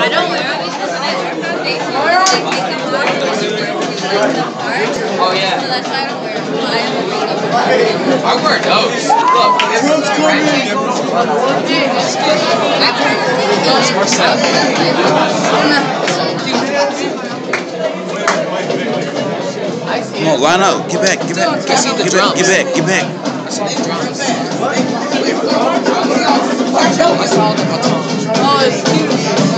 I don't wear them because when I wear foundation, I take them off and like them hard. Oh yeah. So that's why I don't wear them. I have a makeup. I wear those. Look, it's right. Come on, line up. Get back. Get back. Get back. Get back. Get back. Oh, it's cute.